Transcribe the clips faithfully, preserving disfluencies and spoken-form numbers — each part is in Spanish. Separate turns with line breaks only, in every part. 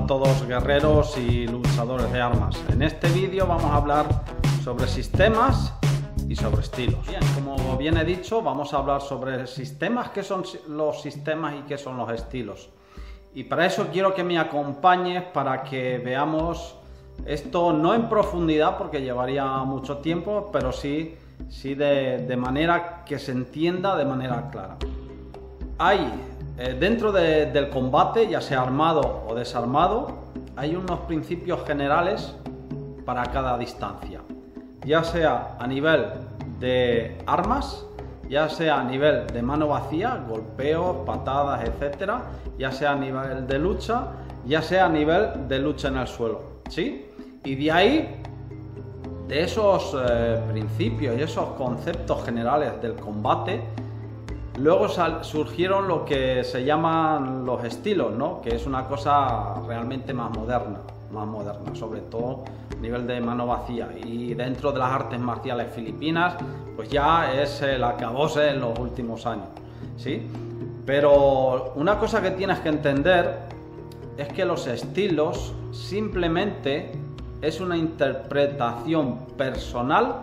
todos guerreros y luchadores de armas. En este vídeo vamos a hablar sobre sistemas y sobre estilos. Bien, como bien he dicho, vamos a hablar sobre sistemas, qué son los sistemas y qué son los estilos. Y para eso quiero que me acompañes para que veamos esto no en profundidad porque llevaría mucho tiempo, pero sí, sí de, de manera que se entienda de manera clara. Hay eh, dentro de, del combate, ya sea armado o desarmado, hay unos principios generales para cada distancia, ya sea a nivel de armas, ya sea a nivel de mano vacía, golpeos, patadas, etcétera, ya sea a nivel de lucha, ya sea a nivel de lucha en el suelo, ¿sí? Y de ahí, de esos eh, principios y esos conceptos generales del combate, luego sal, surgieron lo que se llaman los estilos, ¿no? Que es una cosa realmente más moderna, más moderna, sobre todo a nivel de mano vacía. Y dentro de las artes marciales filipinas, pues ya es el acabose en los últimos años, ¿sí? Pero una cosa que tienes que entender es que los estilos simplemente es una interpretación personal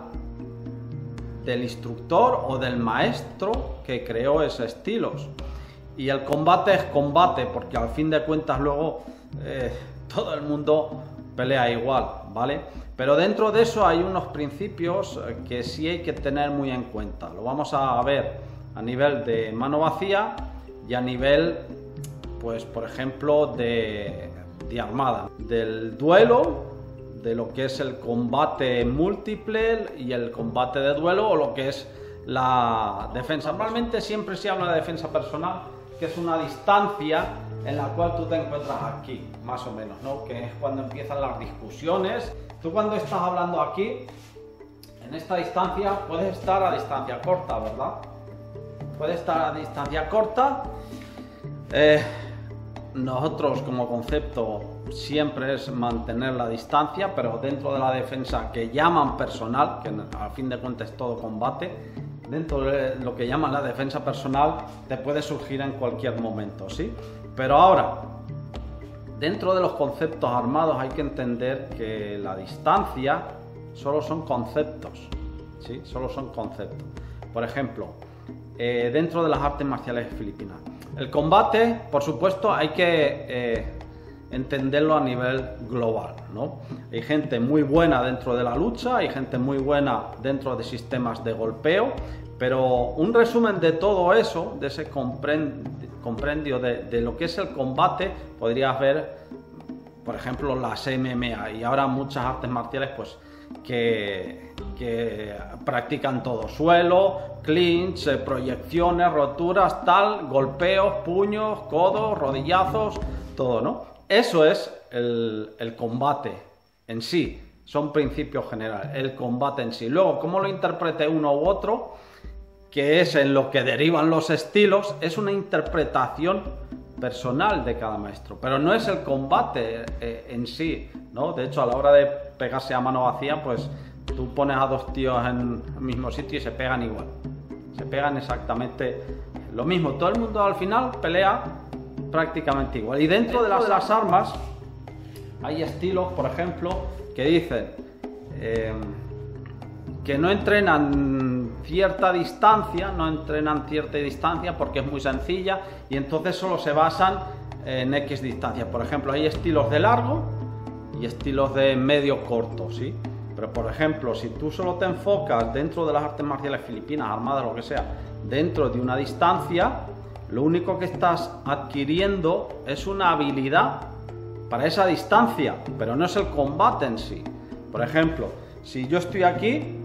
del instructor o del maestro que creó esos estilos. Y el combate es combate, porque al fin de cuentas luego eh, todo el mundo pelea igual, ¿vale? Pero dentro de eso hay unos principios que sí hay que tener muy en cuenta. Lo vamos a ver a nivel de mano vacía y a nivel, pues por ejemplo, de, de armada. Del duelo, de lo que es el combate múltiple y el combate de duelo, o lo que es la defensa. Normalmente siempre se habla de defensa personal, que es una distancia en la cual tú te encuentras aquí, más o menos, ¿no? Que es cuando empiezan las discusiones. Tú cuando estás hablando aquí, en esta distancia, puedes estar a distancia corta, ¿verdad? Puedes estar a distancia corta. Eh, nosotros como concepto siempre es mantener la distancia, pero dentro de la defensa que llaman personal, que al fin de cuentas es todo combate, dentro de lo que llaman la defensa personal te puede surgir en cualquier momento, ¿sí? Pero ahora, dentro de los conceptos armados hay que entender que la distancia solo son conceptos, ¿sí? Solo son conceptos. Por ejemplo, eh, dentro de las artes marciales filipinas, el combate, por supuesto, hay que eh, entenderlo a nivel global, ¿no? Hay gente muy buena dentro de la lucha, hay gente muy buena dentro de sistemas de golpeo, pero un resumen de todo eso, de ese comprendio de, de lo que es el combate, podrías ver, por ejemplo, las M M A y ahora muchas artes marciales, pues, que, que practican todo: suelo, clinch, eh, proyecciones, roturas, tal, golpeos, puños, codos, rodillazos, todo, ¿no? Eso es el, el combate en sí, son principios generales, el combate en sí. Luego, cómo lo interprete uno u otro, que es en lo que derivan los estilos, es una interpretación personal de cada maestro, pero no es el combate eh, en sí, ¿no? De hecho, a la hora de pegarse a mano vacía, pues tú pones a dos tíos en el mismo sitio y se pegan igual, se pegan exactamente lo mismo, todo el mundo al final pelea prácticamente igual. Y dentro de las, de las armas hay estilos, por ejemplo, que dicen eh, que no entrenan cierta distancia, no entrenan cierta distancia porque es muy sencilla y entonces solo se basan en X distancia. Por ejemplo, hay estilos de largo y estilos de medio corto, ¿sí? Pero por ejemplo, si tú solo te enfocas dentro de las artes marciales filipinas, armadas, lo que sea, dentro de una distancia, lo único que estás adquiriendo es una habilidad para esa distancia, pero no es el combate en sí. Por ejemplo, si yo estoy aquí,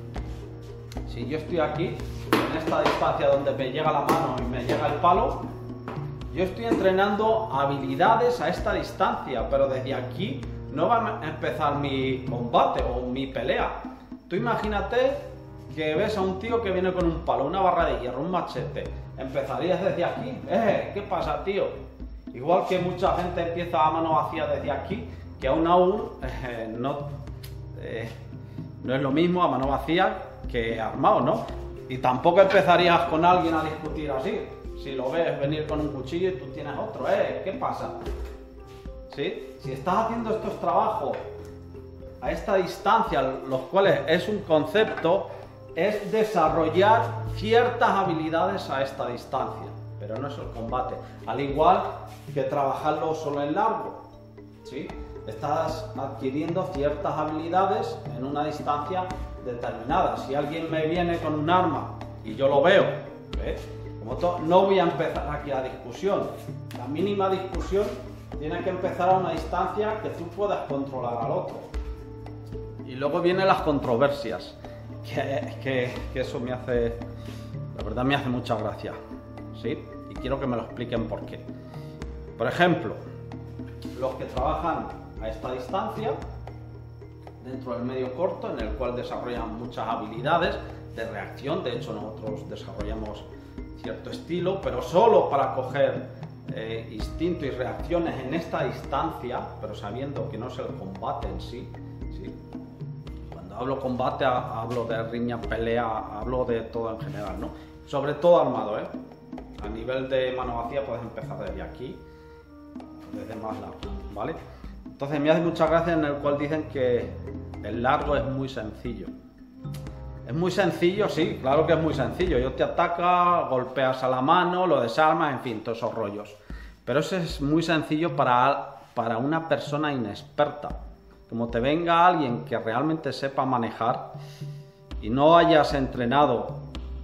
si yo estoy aquí, en esta distancia donde me llega la mano y me llega el palo, yo estoy entrenando habilidades a esta distancia, pero desde aquí no va a empezar mi combate o mi pelea. Tú imagínate que ves a un tío que viene con un palo, una barra de hierro, un machete. Empezarías desde aquí. Eh, ¿qué pasa, tío? Igual que mucha gente empieza a mano vacía desde aquí, que aún aún eh, no, eh, no es lo mismo a mano vacía que armado, ¿no? Y tampoco empezarías con alguien a discutir así. Si lo ves venir con un cuchillo y tú tienes otro, eh, ¿qué pasa? ¿sí? Si estás haciendo estos trabajos a esta distancia, los cuales es un concepto, es desarrollar ciertas habilidades a esta distancia, pero no es el combate. Al igual que trabajarlo solo en largo, ¿sí? Estás adquiriendo ciertas habilidades en una distancia determinada. Si alguien me viene con un arma y yo lo veo, ¿ves? Como todo, no voy a empezar aquí la discusión. La mínima discusión tiene que empezar a una distancia que tú puedas controlar al otro. Y luego vienen las controversias, que, que, que eso me hace, la verdad me hace mucha gracia, ¿sí? Y quiero que me lo expliquen por qué. Por ejemplo, los que trabajan a esta distancia, dentro del medio corto, en el cual desarrollan muchas habilidades de reacción. De hecho, nosotros desarrollamos cierto estilo, pero solo para coger eh, instinto y reacciones en esta distancia, pero sabiendo que no es el combate en sí, ¿sí? Cuando hablo combate, hablo de riña, pelea, hablo de todo en general, ¿no? Sobre todo armado, ¿eh? A nivel de mano vacía puedes empezar desde aquí, desde más largo, ¿vale? Entonces me hace mucha gracia en el cual dicen que el largo es muy sencillo. Es muy sencillo, sí, claro que es muy sencillo. Yo te ataca, golpeas a la mano, lo desarmas, en fin, todos esos rollos. Pero eso es muy sencillo para, para una persona inexperta. Como te venga alguien que realmente sepa manejar y no hayas entrenado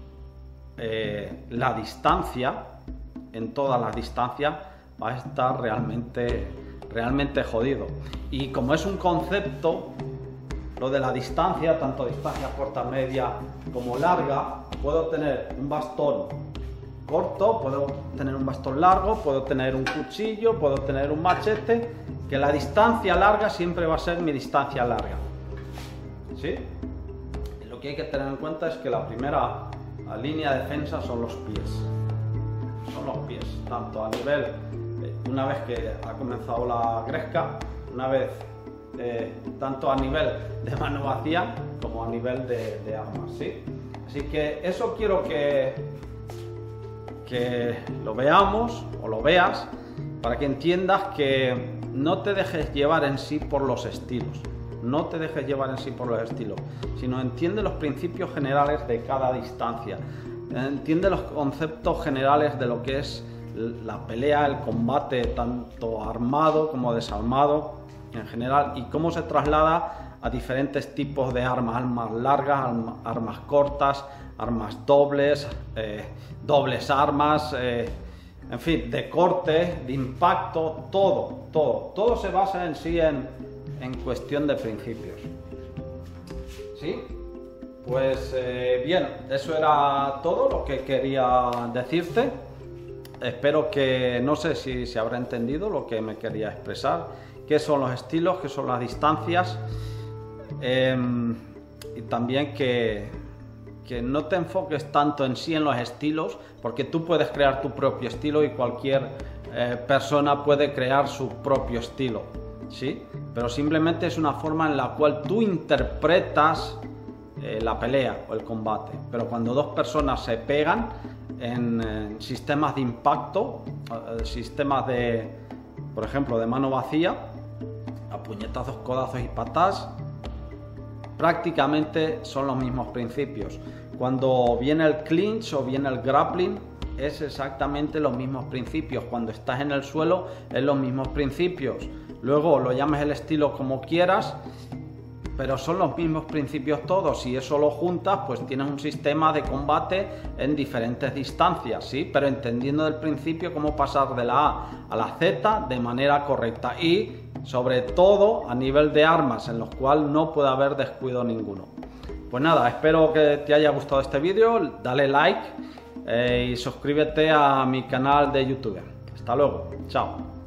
eh, la distancia, en todas las distancias, vas a estar realmente, realmente jodido. Y como es un concepto, lo de la distancia, tanto distancia corta, media como larga, puedo tener un bastón corto, puedo tener un bastón largo, puedo tener un cuchillo, puedo tener un machete, que la distancia larga siempre va a ser mi distancia larga, ¿sí? Y lo que hay que tener en cuenta es que la primera la línea de defensa son los pies, son los pies, tanto a nivel, una vez que ha comenzado la gresca, una vez Eh, tanto a nivel de mano vacía como a nivel de, de armas, ¿sí? Así que eso quiero que, que lo veamos o lo veas para que entiendas que no te dejes llevar en sí por los estilos, no te dejes llevar en sí por los estilos, sino entiende los principios generales de cada distancia, entiende los conceptos generales de lo que es la pelea, el combate, tanto armado como desarmado en general, y cómo se traslada a diferentes tipos de armas, armas largas, armas, armas cortas, armas dobles, eh, dobles armas, eh, en fin, de corte, de impacto, todo, todo, todo se basa en sí en, en cuestión de principios. ¿Sí? Pues eh, bien, eso era todo lo que quería decirte. Espero que, no sé si se habrá entendido lo que me quería expresar, qué son los estilos, qué son las distancias, eh, y también que, que no te enfoques tanto en sí en los estilos, porque tú puedes crear tu propio estilo y cualquier eh, persona puede crear su propio estilo, ¿sí? Pero simplemente es una forma en la cual tú interpretas eh, la pelea o el combate. Pero cuando dos personas se pegan en, en sistemas de impacto, eh, sistemas de, por ejemplo, de mano vacía, a puñetazos, codazos y patas, prácticamente son los mismos principios. Cuando viene el clinch o viene el grappling, es exactamente los mismos principios. Cuando estás en el suelo, es los mismos principios. Luego lo llames el estilo como quieras, pero son los mismos principios todos. Si eso lo juntas, pues tienes un sistema de combate en diferentes distancias, ¿sí? Pero entendiendo del principio cómo pasar de la A a la Z de manera correcta, y sobre todo a nivel de armas, en los cuales no puede haber descuido ninguno. Pues nada, espero que te haya gustado este vídeo, dale like eh, y suscríbete a mi canal de YouTube. Hasta luego, chao.